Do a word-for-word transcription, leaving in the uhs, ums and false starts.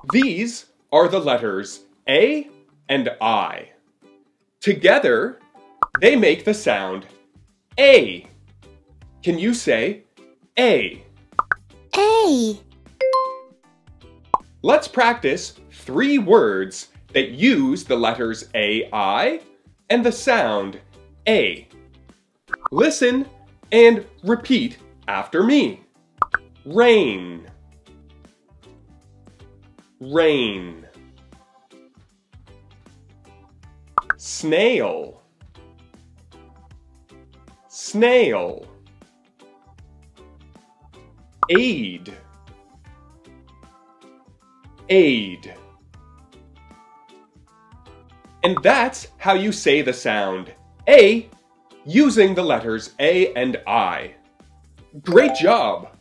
These are the letters A and I. Together, they make the sound A. Can you say A? A. Let's practice three words that use the letters A I and the sound A. Listen and repeat after me. Rain. Rain. Snail. Snail. Aid. Aid. And that's how you say the sound A using the letters A and I. Great job!